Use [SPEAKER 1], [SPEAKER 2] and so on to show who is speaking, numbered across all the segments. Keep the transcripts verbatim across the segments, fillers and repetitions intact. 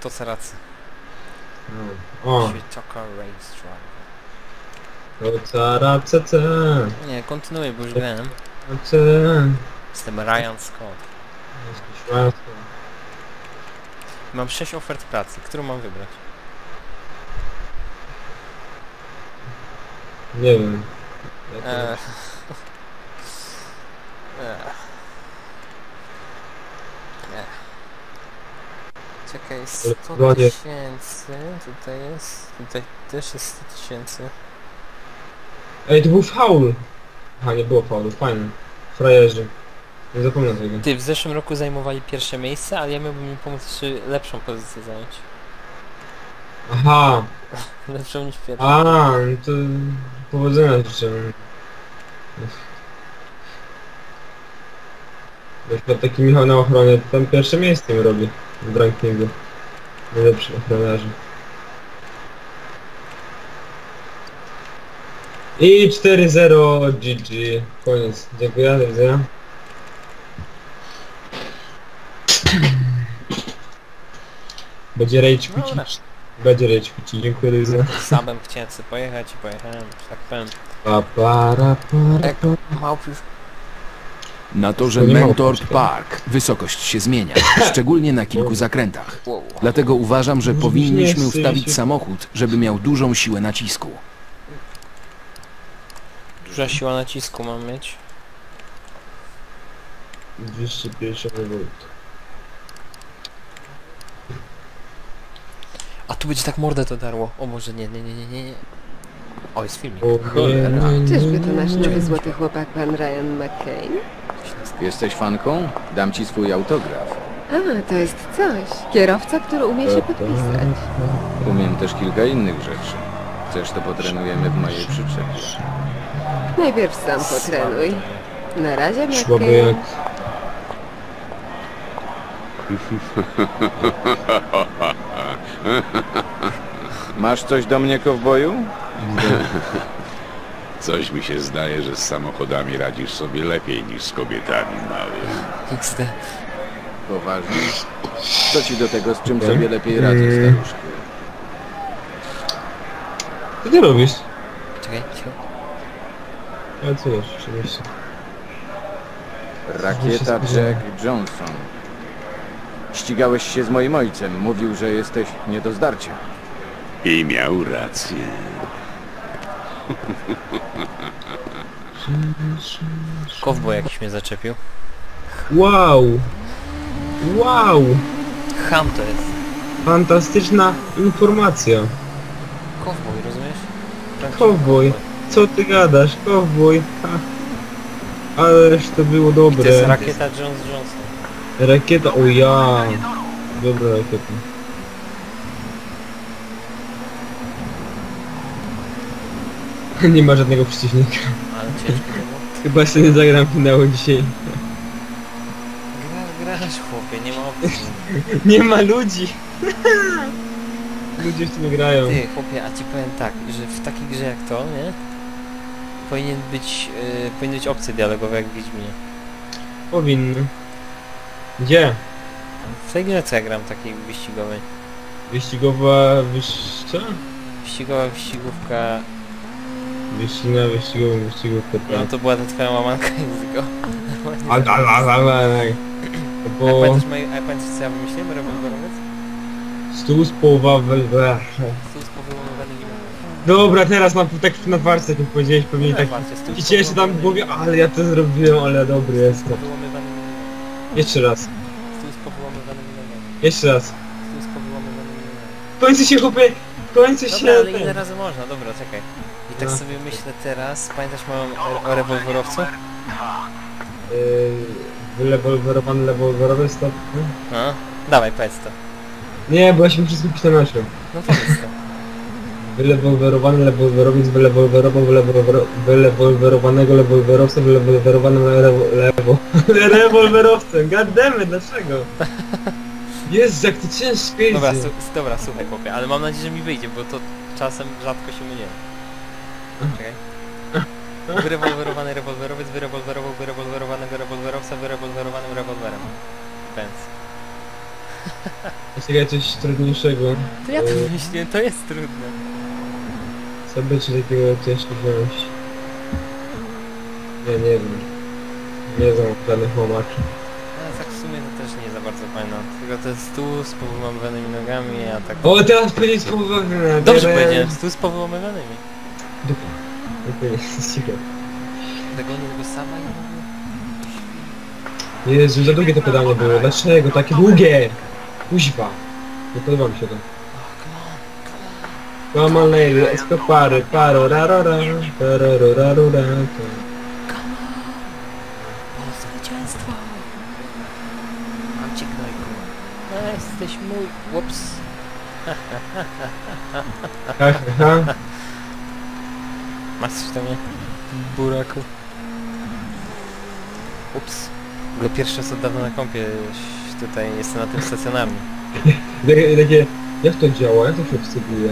[SPEAKER 1] To ceracy.
[SPEAKER 2] No. O.
[SPEAKER 1] Świeciaka Race
[SPEAKER 2] To
[SPEAKER 1] Driver.
[SPEAKER 2] caracece.
[SPEAKER 1] Nie, kontynuuję, bo już grałem. Jestem Ryan Scott. Mam sześć ofert pracy. Którą mam wybrać?
[SPEAKER 2] Nie wiem.
[SPEAKER 1] Eee. Czekaj, sto tysięcy, tutaj jest, tutaj też jest sto tysięcy.
[SPEAKER 2] Ej, to był faul! Aha, nie było faulu, fajnie. Frajerzy. Nie zapomnę tego.
[SPEAKER 1] Ty, w zeszłym roku zajmowali pierwsze miejsce, ale ja miałbym im pomóc jeszcze lepszą pozycję zająć.
[SPEAKER 2] Aha!
[SPEAKER 1] Lepszą niż pierwszą.
[SPEAKER 2] A, no to powodzenia życzę. Na przykład taki Michał na ochronie, to tam pierwsze miejsce mi robi w rankingu. Najlepszy ochroniarzy. I cztery zero G G. Koniec. Dziękuję, do widzenia. Będzie rage quitting. Będzie rage quitting. Dziękuję, do widzenia.
[SPEAKER 1] Samem chciałem sobie pojechać i pojechałem, że tak powiem.
[SPEAKER 2] Pa, para, para,
[SPEAKER 1] Jak małpisz.
[SPEAKER 3] Na torze
[SPEAKER 2] To nie ma
[SPEAKER 3] Mentor
[SPEAKER 2] opuszczenia.
[SPEAKER 3] Park wysokość się zmienia, szczególnie na kilku zakrętach.
[SPEAKER 1] Wow.
[SPEAKER 3] Dlatego uważam, że
[SPEAKER 2] Może
[SPEAKER 3] powinniśmy
[SPEAKER 2] nie chce
[SPEAKER 3] ustawić
[SPEAKER 2] się-
[SPEAKER 3] samochód, żeby miał dużą siłę nacisku.
[SPEAKER 1] Duża siła nacisku mam mieć.
[SPEAKER 2] dwieście pięćdziesiąt volt.
[SPEAKER 1] A tu będzie tak mordę to darło. O Boże, nie, nie, nie, nie, nie. nie. O, jest filmik.
[SPEAKER 2] O,
[SPEAKER 1] Cholera.
[SPEAKER 2] nie, nie,
[SPEAKER 4] Czyżby to nasz
[SPEAKER 2] nie.
[SPEAKER 4] nowy złoty chłopak, pan Ryan McCain?
[SPEAKER 5] Jesteś fanką? Dam ci swój autograf.
[SPEAKER 4] A, to jest coś. Kierowca, który umie się podpisać.
[SPEAKER 5] Umiem też kilka innych rzeczy. Chcesz, to potrenujemy w mojej przyczepie.
[SPEAKER 4] Najpierw sam potrenuj. Na razie,
[SPEAKER 2] Słaby
[SPEAKER 4] McCain.
[SPEAKER 2] jak...
[SPEAKER 5] Masz coś do mnie, kowboju?
[SPEAKER 6] Coś mi się zdaje, że z samochodami radzisz sobie lepiej niż z kobietami, mały.
[SPEAKER 1] X D.
[SPEAKER 5] Poważnie? Co ci do tego, z czym
[SPEAKER 2] Okej.
[SPEAKER 5] sobie lepiej radzę,
[SPEAKER 2] Mm.
[SPEAKER 5] staruszku?
[SPEAKER 2] Co ty robisz?
[SPEAKER 1] Czekaj, cicho.
[SPEAKER 2] Ale co jest, oczywiście.
[SPEAKER 5] Rakieta Jack Johnson. Ścigałeś się z moim ojcem. Mówił, że jesteś nie do zdarcia.
[SPEAKER 6] I miał rację.
[SPEAKER 1] Kowboj jakiś mnie zaczepił.
[SPEAKER 2] Wow! Wow!
[SPEAKER 1] Ham to jest.
[SPEAKER 2] Fantastyczna informacja.
[SPEAKER 1] Kowboj, rozumiesz? Prawdziwy
[SPEAKER 2] Kowboj. Co ty gadasz? Kowboj. Ha. Ależ to było
[SPEAKER 1] I to jest
[SPEAKER 2] dobre.
[SPEAKER 1] rakieta Jones Johnson.
[SPEAKER 2] Rakieta, o ja. Dobra rakieta. Nie ma żadnego przeciwnika.
[SPEAKER 1] Ale ciężko to było.
[SPEAKER 2] Chyba się nie zagram finału dzisiaj.
[SPEAKER 1] Grasz, grasz chłopie, nie ma opcji.
[SPEAKER 2] Nie ma ludzi. Ludzie w tym grają.
[SPEAKER 1] Ty chłopie, a ci powiem tak, że w takiej grze jak to, nie? Powinien być, yy, powinny być opcje dialogowe jak w Wiedźminie.
[SPEAKER 2] Powinny. Gdzie?
[SPEAKER 1] W tej grze co ja gram takiej wyścigowej.
[SPEAKER 2] Wyścigowa wyższa?
[SPEAKER 1] Wyścigowa wyścigówka,
[SPEAKER 2] Wyścigna, wyścigowa, wyścigówka.
[SPEAKER 1] no to była ta twoja łamanka języka.
[SPEAKER 2] A, a, a, a, a, a.
[SPEAKER 1] A
[SPEAKER 2] Bo
[SPEAKER 1] pamiętasz, moje- a pamiętasz co ja wymyśliłem? Rewolwerowiec?
[SPEAKER 2] stół z połowa we...
[SPEAKER 1] Tu jest powyłamywany gimon.
[SPEAKER 2] Dobra, teraz mam tak na warce, jak mi powiedziałeś, pewnie tak... Widzicie, jeszcze tam w głowie, ale ja to zrobiłem, ale dobry jestem.
[SPEAKER 1] Powyłamywany gimon.
[SPEAKER 2] Jeszcze raz,
[SPEAKER 1] Tu jest powyłamywany gimon.
[SPEAKER 2] jeszcze raz.
[SPEAKER 1] Tu jest powyłamywany gimon.
[SPEAKER 2] W końcu się chłopie, w końcu się...
[SPEAKER 1] Dobra, ale
[SPEAKER 2] ten-
[SPEAKER 1] ile razy można? Dobra, czekaj. I tak
[SPEAKER 2] No.
[SPEAKER 1] sobie myślę teraz, pamiętasz moją o, o rewolwerowcu?
[SPEAKER 2] Yy, Wylewolwerowany lewolwerowy stop.
[SPEAKER 1] No, dawaj, powiedz to.
[SPEAKER 2] Nie, bo ja się wszystko pisałem.
[SPEAKER 1] No powiedz to.
[SPEAKER 2] Wylewolwerowany lewolwerowiec, wylewolwerował wylewolwer- wylewolwerowanego lewolwerowca, wylewolwerowanym lewo... lewo... rewolwerowcem, goddammit, dlaczego? Jezu, jak to ciężko jest.
[SPEAKER 1] Dobra, su dobra, słuchaj chłopie, ale mam nadzieję, że mi wyjdzie, bo to czasem rzadko się mnie. Czekaj. Wyrewolwerowany rewolwerowiec, wyrewolwerował wyrewolwerowanego rewolwerowca, wyrewolwerowanym rewolwerem. Pędz.
[SPEAKER 2] Jest coś trudniejszego.
[SPEAKER 1] To ja to
[SPEAKER 2] E,
[SPEAKER 1] wymyśliłem, to jest trudne.
[SPEAKER 2] sobie czy takiego ciężko wziąć. Ja nie wiem. Nie znam żadnych łomaczy.
[SPEAKER 1] Ale tak w sumie to też nie za bardzo fajne. Tylko to jest stół z powyłamywanymi nogami, a tak...
[SPEAKER 2] O, teraz powiedzieć powołane.
[SPEAKER 1] Dobrze powiedziałem, stół z powyłamywanymi.
[SPEAKER 2] Dupa. Nie jest ciekawe.
[SPEAKER 1] Tego nie tego sama nie mówię.
[SPEAKER 2] Jezu, za długie to pytanie było. Dlaczego takie długie? Kuźwa. Nie podoba mi się to. Come on lady, escapary, paro, rarora, tararorarora.
[SPEAKER 1] O, zwycięstwo! Mam cię gnojku. No, jesteś mój... Ups.
[SPEAKER 2] Ha, ha, ha.
[SPEAKER 1] Masz coś do mnie? Buraku. Ups. W ogóle pierwszy raz od dawna na kąpie tutaj jestem na tym stacjonarnym.
[SPEAKER 2] Takie, takie, jak to działa? Jak to się obsługuje?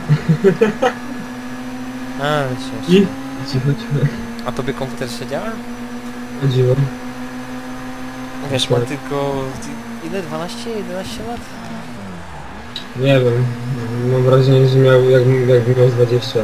[SPEAKER 1] A, się.
[SPEAKER 2] I? Cicho, cicho.
[SPEAKER 1] A tobie komputer się działa?
[SPEAKER 2] Chodziło.
[SPEAKER 1] Wiesz, ma tylko... Ile? dwanaście jedenaście lat?
[SPEAKER 2] Nie wiem. Mam wrażenie, że miał, jakbym jak miał z dwadzieścia.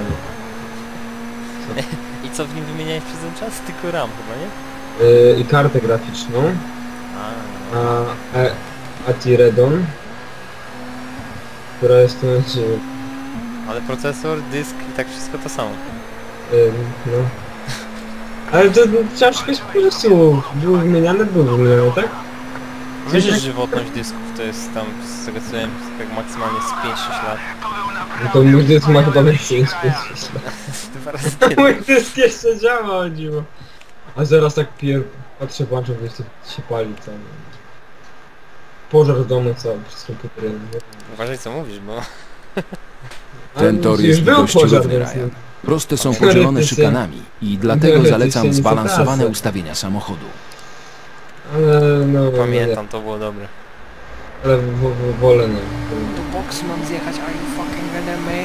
[SPEAKER 1] I co w nim wymieniałeś przez ten czas? Tylko RAM chyba, nie?
[SPEAKER 2] Yy, I kartę graficzną.
[SPEAKER 1] A,
[SPEAKER 2] A, e, Atiredon. Która jest to znaczy...
[SPEAKER 1] ale procesor, dysk i tak wszystko to samo.
[SPEAKER 2] Yy, no. Ale to ciężko jest po prostu. Były wymieniane, były wymieniane, tak?
[SPEAKER 1] Wiesz, że
[SPEAKER 2] tak-
[SPEAKER 1] żywotność dysków to jest tam, z tego co wiem, tak maksymalnie z pięć sześć lat.
[SPEAKER 2] No to mój dysk ma chyba więcej niż pięć lat.
[SPEAKER 1] Dwa razy tyle.
[SPEAKER 2] Mój dysk jeszcze działa, o dziwo. A zaraz tak pier... patrzę, włączam, wiesz, co się pali cały. Pożar w domu cały, przez komputer.
[SPEAKER 1] Uważaj co mówisz, bo...
[SPEAKER 3] Ten tor jest dość równy, Ryan. Proste są podzielone szykanami i dlatego zalecam zbalansowane ustawienia samochodu.
[SPEAKER 2] Ale no...
[SPEAKER 1] Pamiętam, to było dobre.
[SPEAKER 2] Ale w, w, wolę no.
[SPEAKER 1] Do boksu mam zjechać, are you fucking kidding me?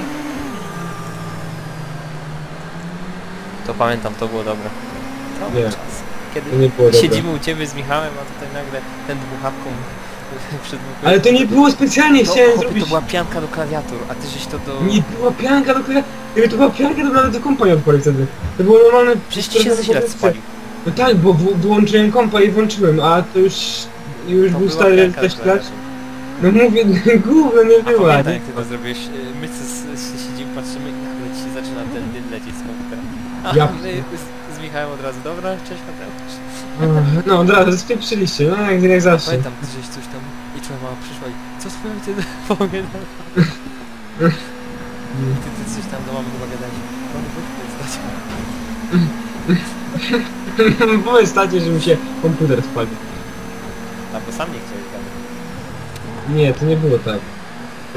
[SPEAKER 1] To pamiętam, to było dobre. To był
[SPEAKER 2] Nie.
[SPEAKER 1] czas. Kiedy
[SPEAKER 2] To nie było dobre.
[SPEAKER 1] siedzimy u ciebie z Michałem, a tutaj nagle ten dwuchapką przed bukiem.
[SPEAKER 2] Ale to nie było specjalnie,
[SPEAKER 1] to,
[SPEAKER 2] chciałem
[SPEAKER 1] chłopie,
[SPEAKER 2] zrobić...
[SPEAKER 1] to była pianka do klawiatur, a ty żeś to do...
[SPEAKER 2] Nie była pianka do końca. Gdyby to była pianka, to nawet do kompa nie odpalił wtedy. To było normalne...
[SPEAKER 1] Przecież ci się źle spalił.
[SPEAKER 2] No tak, bo w, wyłączyłem kompa i włączyłem, a to już... Już
[SPEAKER 1] To
[SPEAKER 2] był
[SPEAKER 1] była
[SPEAKER 2] stary
[SPEAKER 1] pianka do
[SPEAKER 2] też klacz.
[SPEAKER 1] klawiatur.
[SPEAKER 2] No mówię, gówno nie
[SPEAKER 1] A
[SPEAKER 2] była.
[SPEAKER 1] pamiętam
[SPEAKER 2] Nie?
[SPEAKER 1] jak ty to zrobiłeś, y, my z, z, siedzimy, patrzymy i nagle ci zaczyna ten dym lecieć z komputera. A
[SPEAKER 2] Ja-
[SPEAKER 1] my z, z Michałem od razu, dobra, cześć Mateusz.
[SPEAKER 2] Ach, no od razu spieprzyliście, no jak, jak zawsze.
[SPEAKER 1] Pamiętam, ty żeś coś tam i twoja mama przyszła i co z twoim ojcem pogadał? Ty, ty coś tam do mamy chyba gadałeś. Mamy buch stać.
[SPEAKER 2] Powiedz tacie, że mi się komputer spalił.
[SPEAKER 1] A bo sam nie chciałeś gadać.
[SPEAKER 2] Nie, to nie było tak. To...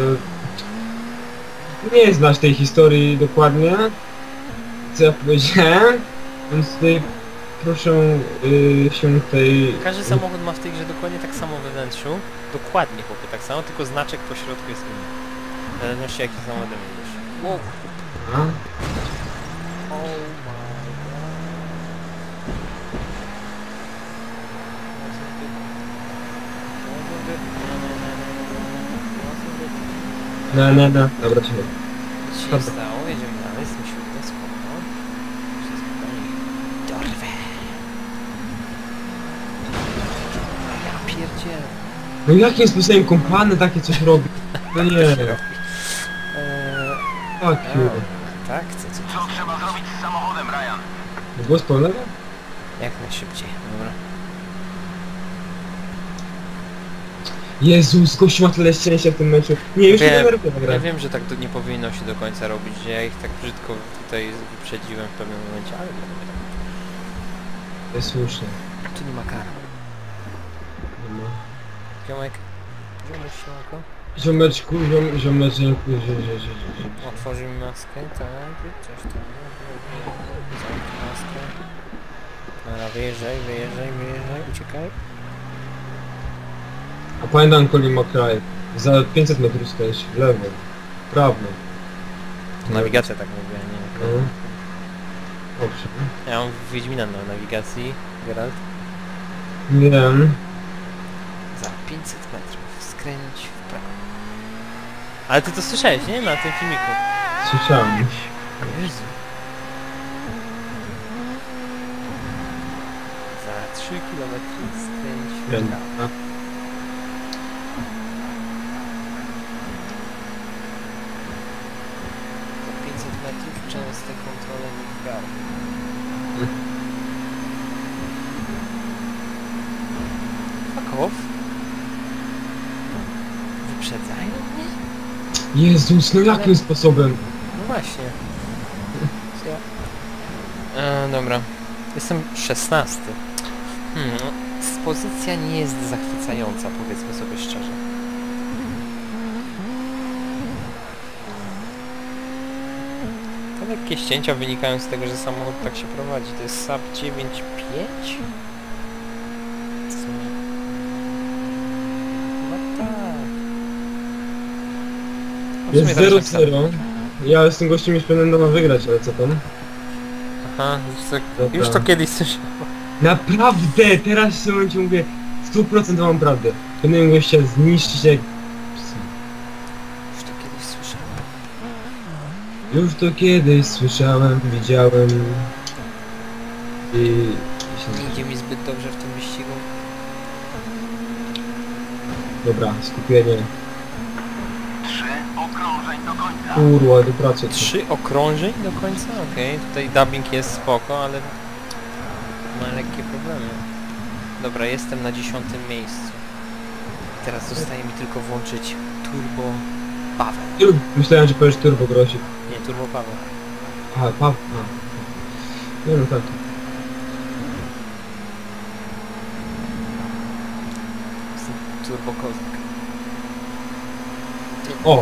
[SPEAKER 2] Nie znasz tej historii dokładnie, co ja powiedziałem, więc tutaj proszę yy, się tej...
[SPEAKER 1] Każdy samochód ma w tej grze dokładnie tak samo we wnętrzu. Dokładnie chłopie, tak samo, tylko znaczek po środku jest inny. W zależności jaki samochodem jedziesz. Wow.
[SPEAKER 2] A?
[SPEAKER 1] Oh my
[SPEAKER 2] No, no, no. Dobra, cicho.
[SPEAKER 1] co się stało? Jedziemy dalej, jestem ślubny, spoko. Wszystko dorwę. Ja pierdzielę.
[SPEAKER 2] No jakim sposobem kompany takie coś robi? No nie.
[SPEAKER 1] Eee,
[SPEAKER 2] Fuck you.
[SPEAKER 1] tak? Co, co, co?
[SPEAKER 7] Trzeba zrobić z samochodem, Ryan.
[SPEAKER 2] Głos pełnego?
[SPEAKER 1] Jak najszybciej, dobra.
[SPEAKER 2] Jezus, gościu ma tyle szczęścia w tym meczu. Nie, już nie
[SPEAKER 1] Wiem,
[SPEAKER 2] denerwuję
[SPEAKER 1] ja
[SPEAKER 2] gra.
[SPEAKER 1] wiem, że tak to nie powinno się do końca robić, że ja ich tak brzydko tutaj wyprzedziłem w pewnym momencie, ale nie wiem.
[SPEAKER 2] To jest słuszne.
[SPEAKER 1] Tu nie ma kara.
[SPEAKER 2] Nie ma.
[SPEAKER 1] Ziomek, ziomek, siemanko.
[SPEAKER 2] Ziomeczku, ziom, ziomeczku, zie, zie, zie, zie.
[SPEAKER 1] Otworzymy maskę, tak, coś tam. Zamknij maskę. Dobra, wyjeżdżaj, wyjeżdżaj, wyjeżdżaj, uciekaj.
[SPEAKER 2] A pamiętam Colin McRae. Za pięćset metrów stajesz w lewo. W prawo.
[SPEAKER 1] To nawigacja tak mówiła, nie?
[SPEAKER 2] No. Dobrze.
[SPEAKER 1] Ja mam Wiedźmina na nawigacji, Geralt.
[SPEAKER 2] Wiem.
[SPEAKER 1] Za pięćset metrów skręć w prawo. Ale ty to słyszałeś, nie? Na tym filmiku.
[SPEAKER 2] Słyszałem.
[SPEAKER 1] Jezu. Za trzy kilometry skręć w prawo.
[SPEAKER 2] Dobra.
[SPEAKER 1] Za pięćset metrów częste kontrole w prawo. Fuck off. Wyprzedzają mnie?
[SPEAKER 2] Jezus, no jakim sposobem?
[SPEAKER 1] No właśnie. E, dobra. Jestem szesnasty. Hmm, no, pozycja nie jest zachwycająca, powiedzmy sobie szczerze. Te lekkie ścięcia wynikają z tego, że samochód tak się prowadzi. To jest Saab dziewięć pięć? Co? Chyba tak. No w sumie
[SPEAKER 2] Jest
[SPEAKER 1] tak
[SPEAKER 2] zero
[SPEAKER 1] jak Saab.
[SPEAKER 2] zero. Ja z tym gościem już powinienem doma wygrać, ale co tam?
[SPEAKER 1] Aha, już to,
[SPEAKER 2] Dobra.
[SPEAKER 1] już to kiedyś słyszałem.
[SPEAKER 2] Naprawdę! Teraz w tym momencie mówię sto procent mam prawdę. Powinienem gościa zniszczyć jak...
[SPEAKER 1] Już to kiedyś słyszałem.
[SPEAKER 2] Już to kiedyś słyszałem, widziałem... I...
[SPEAKER 1] Nie idzie mi zbyt dobrze w tym wyścigu.
[SPEAKER 2] Dobra, skupienie.
[SPEAKER 7] Trzy okrążeń do końca.
[SPEAKER 2] Kurwa, do pracy.
[SPEAKER 1] Trzy okrążeń do końca? Okej, tutaj dubbing jest spoko, ale ma lekkie problemy. Dobra, jestem na dziesiątym miejscu. Teraz zostaje mi tylko włączyć Turbo Paweł.
[SPEAKER 2] Myślałem, że powiesz turbo grosik.
[SPEAKER 1] Nie, Turbo Paweł.
[SPEAKER 2] Aha, Paweł. Nie no tak.
[SPEAKER 1] Jestem Turbo Kozak.
[SPEAKER 2] O!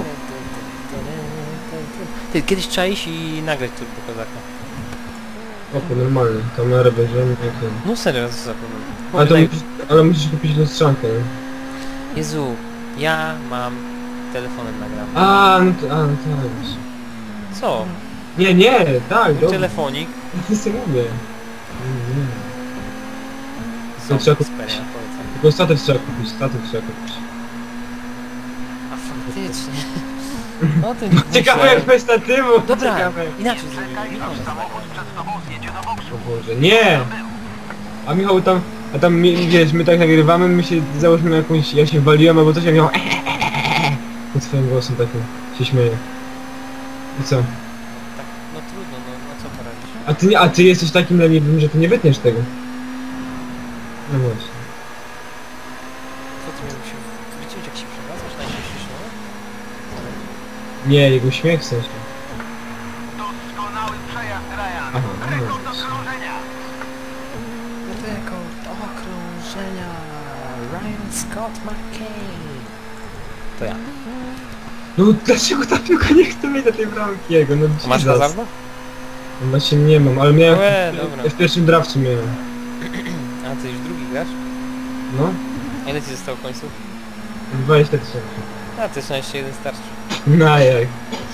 [SPEAKER 1] Ty, kiedyś trzeba iść i nagrać Turbo Kozaka.
[SPEAKER 2] Opo, normalnie. Kamerę bierzemy i ten.
[SPEAKER 1] No serio, co zapomnę.
[SPEAKER 2] Ale, to musisz, ale musisz kupić lustrzankę, nie?
[SPEAKER 1] Jezu, ja mam telefonem nagrane.
[SPEAKER 2] A, no to, a, no tak. już.
[SPEAKER 1] Co?
[SPEAKER 2] Nie, nie, tak,
[SPEAKER 1] Mój
[SPEAKER 2] dobrze.
[SPEAKER 1] telefonik.
[SPEAKER 2] Ja sobie mówię. Nie, nie.
[SPEAKER 1] Są
[SPEAKER 2] trzeba kupić.
[SPEAKER 1] Xperia, polecam.
[SPEAKER 2] Tylko statyw trzeba kupić, statyw trzeba kupić.
[SPEAKER 1] A faktycznie. O tym nie
[SPEAKER 2] Ciekawe
[SPEAKER 1] myślałem.
[SPEAKER 2] jak bez statywu!
[SPEAKER 1] Dobra,
[SPEAKER 2] Ciekawe.
[SPEAKER 1] inaczej zrobimy.
[SPEAKER 7] Czekaj,
[SPEAKER 1] Inaczej
[SPEAKER 7] aż samochód przed tobą zjedzie do boksu.
[SPEAKER 2] O Boże, nie! A Michał tam, a tam mi- wiesz, my tak nagrywamy, my się, załóżmy jakąś, ja się waliłem albo coś, a Michał pod swoim głosem takim się śmieje. I co?
[SPEAKER 1] Tak, no trudno, no, no co poradzić.
[SPEAKER 2] A ty nie, a ty jesteś takim leniwym, że ty nie wytniesz tego. No właśnie.
[SPEAKER 1] Co ty miał się wyciąć jak się przewracasz najczęściej, no?
[SPEAKER 2] Nie, jego śmiech w sensie.
[SPEAKER 7] Doskonały przejazd, Ryan.
[SPEAKER 2] Aha, no
[SPEAKER 7] Rekord
[SPEAKER 2] dobrze.
[SPEAKER 7] okrążenia.
[SPEAKER 1] Rekord okrążenia Ryan Scott McCain. To ja.
[SPEAKER 2] No dlaczego ta piłka nie chce mieć na tej bramki jego? No
[SPEAKER 1] A masz
[SPEAKER 2] Jesus.
[SPEAKER 1] hazarda?
[SPEAKER 2] No właśnie nie mam, ale miałem
[SPEAKER 1] Łe,
[SPEAKER 2] w,
[SPEAKER 1] dobra.
[SPEAKER 2] w pierwszym drafcie miałem.
[SPEAKER 1] A ty już drugi grasz?
[SPEAKER 2] No,
[SPEAKER 1] A ile ci zostało końców?
[SPEAKER 2] dwadzieścia tysięcy.
[SPEAKER 1] A ty jeszcze jeszcze jeden starszy.
[SPEAKER 2] No jak?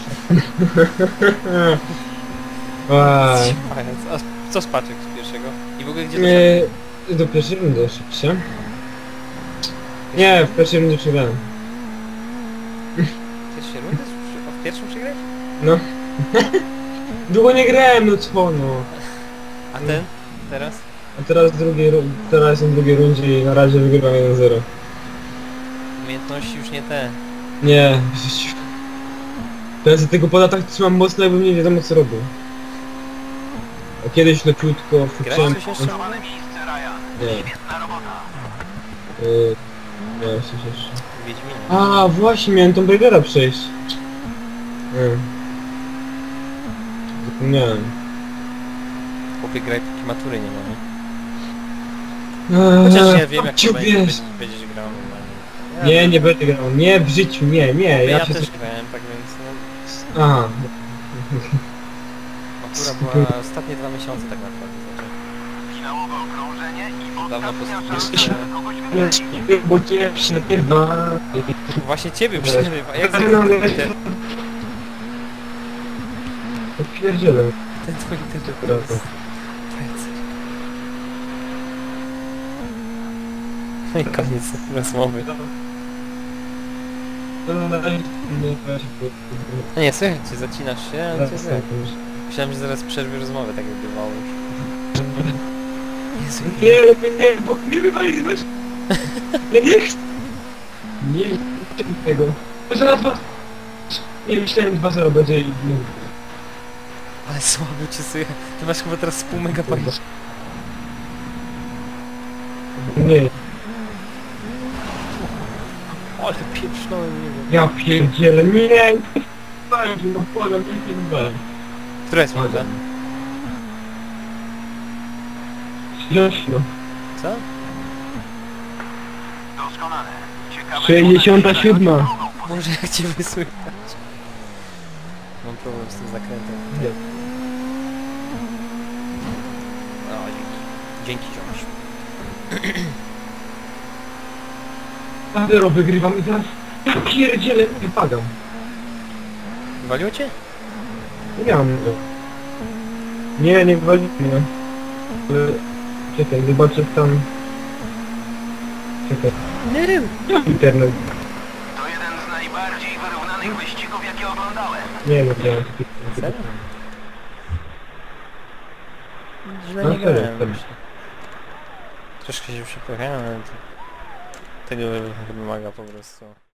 [SPEAKER 2] Oj.
[SPEAKER 1] Pajac. A co z paczek z pierwszego? I w ogóle gdzie to
[SPEAKER 2] Nie, do pierwszej rundy oczywiście. Nie, w pierwszej rundzie przegrałem.
[SPEAKER 1] Pierwszej rundy? A w pierwszym przegrałeś?
[SPEAKER 2] No. Długo nie grałem, no co no.
[SPEAKER 1] A ten? Teraz?
[SPEAKER 2] A teraz w drugiej, ru- teraz jestem w drugiej rundzie i na razie wygrywam jeden zero.
[SPEAKER 1] Umiejętności już nie te.
[SPEAKER 2] Nie, w życiu. Teraz tego pada tak trzymam mocno, jakbym nie wiadomo co robił. A kiedyś leciutko, wrzuciłem...
[SPEAKER 1] coś jeszcze?
[SPEAKER 7] Czołowe miejsce, Ryan.
[SPEAKER 2] Nie,
[SPEAKER 7] Świetna robota.
[SPEAKER 2] yy, nie, coś jeszcze.
[SPEAKER 1] Wiedźmina.
[SPEAKER 2] A, właśnie, miałem Tomb Raidera przejść. Nie. Zapomniałem.
[SPEAKER 1] Chłopie graj, póki matury nie ma, nie?
[SPEAKER 2] Eee,
[SPEAKER 1] Chociaż ja wiem jak to
[SPEAKER 2] ciu,
[SPEAKER 1] będzie,
[SPEAKER 2] wiesz.
[SPEAKER 1] będziesz, będziesz grał normalnie. Ja
[SPEAKER 2] Nie,
[SPEAKER 1] wiem.
[SPEAKER 2] nie będę grał. Nie, w życiu, nie, nie.
[SPEAKER 1] Ja,
[SPEAKER 2] Ja, się
[SPEAKER 1] też
[SPEAKER 2] coś...
[SPEAKER 1] grałem, tak więc no,
[SPEAKER 2] Aha.
[SPEAKER 1] matura była ostatnie dwa miesiące tak naprawdę. Znaczy,
[SPEAKER 7] Finałowe okrążenie i
[SPEAKER 1] dawno
[SPEAKER 7] ostatnia
[SPEAKER 1] po
[SPEAKER 7] szansa,
[SPEAKER 1] studiach.
[SPEAKER 7] żeby kogoś wyprzedzić.
[SPEAKER 2] Bo cię przerywa.
[SPEAKER 1] Właśnie ciebie przerywa, jak
[SPEAKER 2] No,
[SPEAKER 1] zwykle
[SPEAKER 2] no,
[SPEAKER 1] ten,
[SPEAKER 2] Pierdzielę.
[SPEAKER 1] ten twój internet to
[SPEAKER 2] Prawda.
[SPEAKER 1] jest... Powiedz. No i koniec rozmowy.
[SPEAKER 2] To na razie nie weź, bo...
[SPEAKER 1] A nie, słuchaj, ty zacinasz się, ale cię
[SPEAKER 2] Zaraz
[SPEAKER 1] tak.
[SPEAKER 2] tak już.
[SPEAKER 1] Myślałem, że zaraz przerwie rozmowę, tak jak bywało już. Jezu,
[SPEAKER 2] Nie, lepiej nie, bo mnie wywali z meczu. Ja nie chcę. Nie, nie chcę tego. Zaraz was... Nie myślałem dwa zero będzie i... nie.
[SPEAKER 1] ale słabo cię słychać. Ty masz chyba teraz z pół megabajta.
[SPEAKER 2] Nie,
[SPEAKER 1] Ale pieprznąłem niego.
[SPEAKER 2] ja pierdzielę, nie! Fajnie, no błagam, nie pierdzielę.
[SPEAKER 1] Która jest minuta?
[SPEAKER 2] Śmieszno.
[SPEAKER 1] Co?
[SPEAKER 7] Doskonale. Ciekawe,
[SPEAKER 2] sześćdziesiąta siódma.
[SPEAKER 1] Może jak cię wysłychać? Mam problem z tym zakrętem.
[SPEAKER 2] Nie.
[SPEAKER 1] O, dzięki. Dzięki, ziomuś.
[SPEAKER 2] dwa zero wygrywam i teraz... Ja pierdzielę, nie pagam.
[SPEAKER 1] Waliło cię?
[SPEAKER 2] Nie miałem go. Nie, nie wywalił mnie. Ale... Czekaj, zobaczę tam... Czekaj.
[SPEAKER 1] Nie wiem.
[SPEAKER 2] Ja internet.
[SPEAKER 7] To jeden z najbardziej wyrównanych wyścigów, jakie oglądałem.
[SPEAKER 2] Nie wiem, gdzie...
[SPEAKER 1] Serio? Źle
[SPEAKER 2] No
[SPEAKER 1] nie
[SPEAKER 2] serio,
[SPEAKER 1] grałem,
[SPEAKER 2] serio.
[SPEAKER 1] myślę. Troszkę się przepychałem, ale to... tego wymaga po prostu.